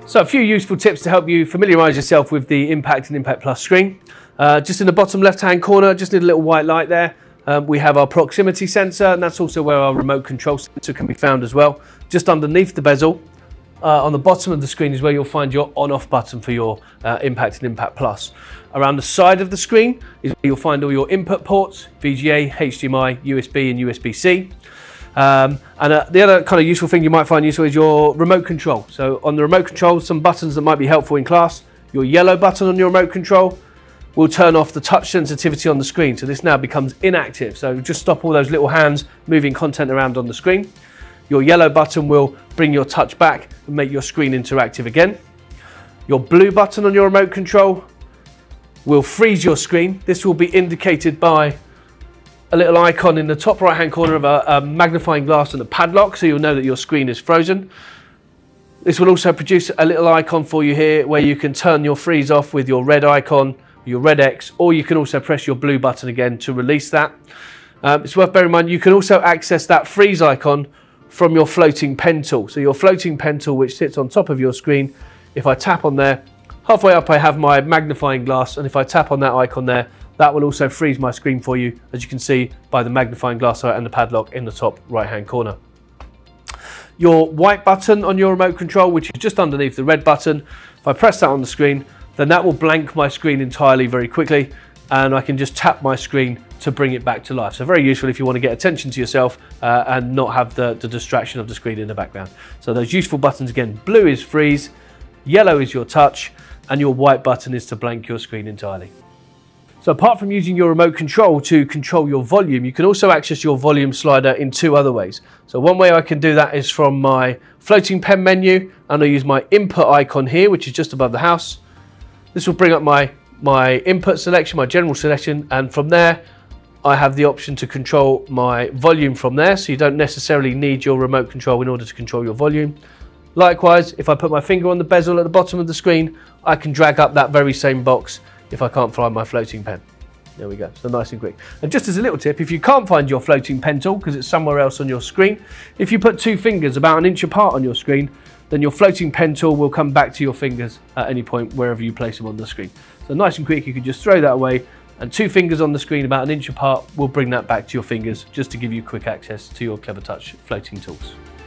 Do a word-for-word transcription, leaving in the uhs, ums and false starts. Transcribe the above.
So a few useful tips to help you familiarise yourself with the Impact and Impact Plus screen. Uh, just in the bottom left hand corner, just need a little white light there. Um, we have our proximity sensor, and that's also where our remote control sensor can be found as well. Just underneath the bezel, uh, on the bottom of the screen is where you'll find your on-off button for your uh, Impact and Impact Plus. Around the side of the screen is where you'll find all your input ports, V G A, H D M I, U S B and U S B C. Um, and uh, the other kind of useful thing you might find useful is your remote control. So on the remote control, some buttons that might be helpful in class. Your yellow button on your remote control will turn off the touch sensitivity on the screen. So this now becomes inactive. So just stop all those little hands moving content around on the screen. Your yellow button will bring your touch back and make your screen interactive again. Your blue button on your remote control will freeze your screen. This will be indicated by a little icon in the top right hand corner of a, a magnifying glass and a padlock, so you'll know that your screen is frozen. This will also produce a little icon for you here where you can turn your freeze off with your red icon, your red X, or you can also press your blue button again to release that. Um, it's worth bearing in mind you can also access that freeze icon from your floating pen tool. So your floating pen tool, which sits on top of your screen, if I tap on there, halfway up I have my magnifying glass, and if I tap on that icon there, that will also freeze my screen for you, as you can see by the magnifying glass and the padlock in the top right hand corner. Your white button on your remote control, which is just underneath the red button, if I press that on the screen, then that will blank my screen entirely very quickly, and I can just tap my screen to bring it back to life. So very useful if you want to get attention to yourself uh, and not have the, the distraction of the screen in the background. So those useful buttons again: blue is freeze, yellow is your touch, and your white button is to blank your screen entirely. So apart from using your remote control to control your volume, you can also access your volume slider in two other ways. So one way I can do that is from my floating pen menu, and I use my input icon here, which is just above the house. This will bring up my, my input selection, my general selection, and from there I have the option to control my volume from there, so you don't necessarily need your remote control in order to control your volume. Likewise, if I put my finger on the bezel at the bottom of the screen, I can drag up that very same box if I can't find my floating pen. There we go, so nice and quick. And just as a little tip, if you can't find your floating pen tool because it's somewhere else on your screen, if you put two fingers about an inch apart on your screen, then your floating pen tool will come back to your fingers at any point wherever you place them on the screen. So nice and quick, you can just throw that away, and two fingers on the screen about an inch apart will bring that back to your fingers, just to give you quick access to your Clevertouch floating tools.